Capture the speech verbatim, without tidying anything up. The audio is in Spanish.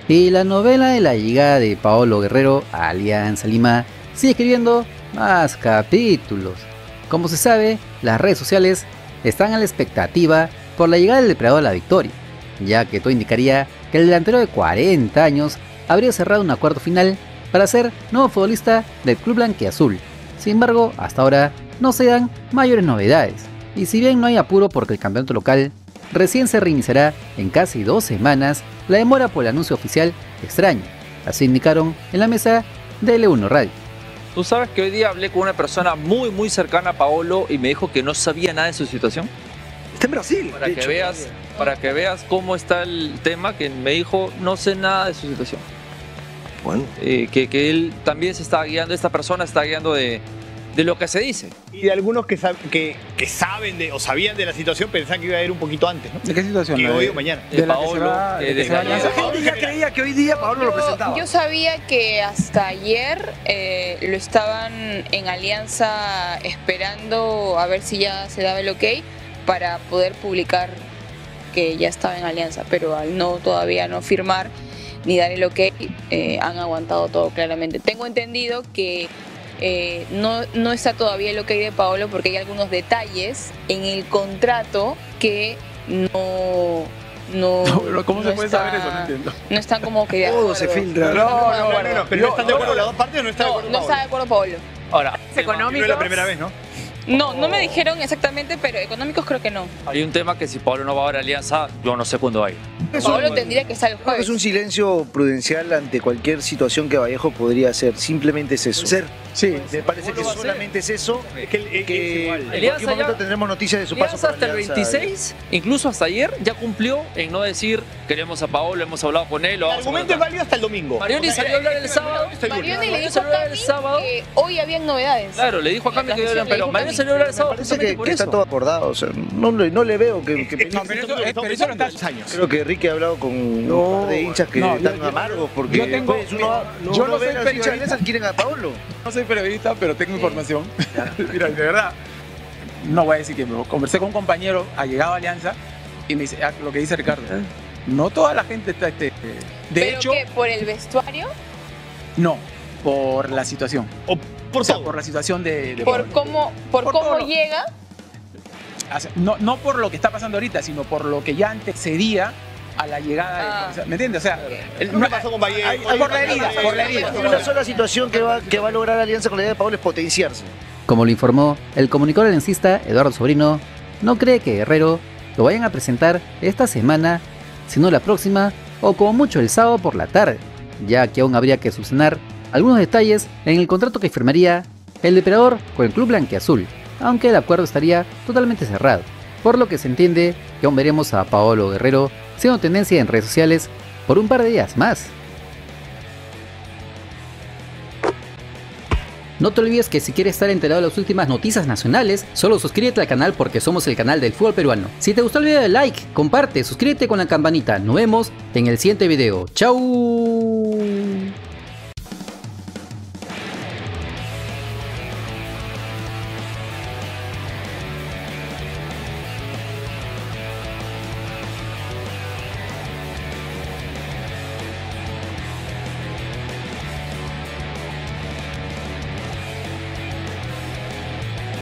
Y la novela de la llegada de Paolo Guerrero a Alianza Lima sigue escribiendo más capítulos. Como se sabe, las redes sociales están a la expectativa por la llegada del Depredador a la victoria, ya que todo indicaría que el delantero de cuarenta años habría cerrado un acuerdo final para ser nuevo futbolista del club blanquiazul. Sin embargo, hasta ahora no se dan mayores novedades, y si bien no hay apuro porque el campeonato local recién se reiniciará en casi dos semanas, la demora por el anuncio oficial extraña. Así indicaron en la mesa de L uno Radio. Tú sabes que hoy día hablé con una persona muy muy cercana a Paolo y me dijo que no sabía nada de su situación. Está en Brasil. Para que hecho, veas, para que veas cómo está el tema, que me dijo no sé nada de su situación. Bueno. Eh, que, que él también se está guiando, esta persona está guiando de, de lo que se dice. Y de algunos que, sab que, que saben de, o sabían de la situación pensaban que iba a ir un poquito antes, ¿no? ¿De qué situación? Que ¿De, hoy o mañana. De, de la Paolo, que se va, que de de que se va Alianza. La gente ya creía que hoy día Paolo lo presentaba. Yo sabía que hasta ayer eh, lo estaban en Alianza esperando a ver si ya se daba el ok para poder publicar que ya estaba en Alianza, pero al no todavía no firmar ni dar el ok, eh, han aguantado todo claramente. Tengo entendido que eh, no, no está todavía el ok de Paolo porque hay algunos detalles en el contrato que no... No, ¿Cómo no se puede está, saber eso? No entiendo. No están como que de Todo acuerdo. se filtra. No, no, no, no, no, pero no están de acuerdo las dos partes o no están de No, acuerdo no está de Paolo? acuerdo Paolo. Ahora, Es económico. No es la primera vez, ¿no? No, no me dijeron exactamente, pero económicos creo que no. hay un tema que si Paolo no va a ver Alianza, yo no sé cuándo va a ir. Paolo tendría que estar el Creo que jueves. es un silencio prudencial ante cualquier situación que Vallejo podría hacer. Simplemente es eso. Ser. Sí, Me parece que ¿Cómo lo va a solamente es eso. Es que, el- es Que igual. en Alianza cualquier momento ya- tendremos noticias de su paso Alianza por hasta el Alianza. veintiséis, incluso hasta ayer, ya cumplió en no decir queremos a Paolo, hemos hablado con él. Lo El vamos a argumento es contratar. válido hasta el domingo. Marioni O sea, salió a hablar es- el es- sábado. es- es- Marioni le Marioni dijo a salió a hablar el Cami sábado. que hoy habían novedades. Claro, le dijo a Cami La que iba a transmisión pero le dijo Marioni Cami. salió a hablar el Me sábado parece que, justamente por que está eso. todo acordado. O sea, no, le- no le veo que, que Es que No, pero eso- esto- pero eso no está- dos años. Creo que Enrique ha hablado con un par de hinchas que no, yo- están yo- amargos porque yo tengo- después uno, yo uno no ve soy a los hinchas de periodista. Alianza que quieren a Paolo. No soy periodista, pero tengo información. Mira, de verdad, no voy a decir que me conversé con un compañero, ha llegado a Alianza y me dice ah, lo que dice Ricardo. No toda la gente está, este, de ¿Pero hecho, qué? ¿Por el vestuario? no, por la situación. O por O sea, todo. por la situación de, de ¿Por Paolo. cómo, por Por cómo todo. llega? O sea, no, no por lo que está pasando ahorita, sino por lo que ya antecedía a la llegada Ah. de, o sea, ¿me entiendes? O sea, el- Lo que pasó con Vallejo. hay- hay- por la herida, por la herida. Una sola situación que va, que va a lograr Alianza con la idea de Paolo es potenciarse. Como lo informó el comunicador aliancista Eduardo Sobrino, no cree que Guerrero lo vayan a presentar esta semana, sino la próxima o como mucho el sábado por la tarde, ya que aún habría que subsanar algunos detalles en el contrato que firmaría el Depredador con el club blanquiazul, aunque el acuerdo estaría totalmente cerrado, por lo que se entiende que aún veremos a Paolo Guerrero siendo tendencia en redes sociales por un par de días más. No te olvides que si quieres estar enterado de las últimas noticias nacionales, solo suscríbete al canal porque somos el canal del fútbol peruano. Si te gustó el video, dale like, comparte, suscríbete con la campanita. Nos vemos en el siguiente video. ¡Chau!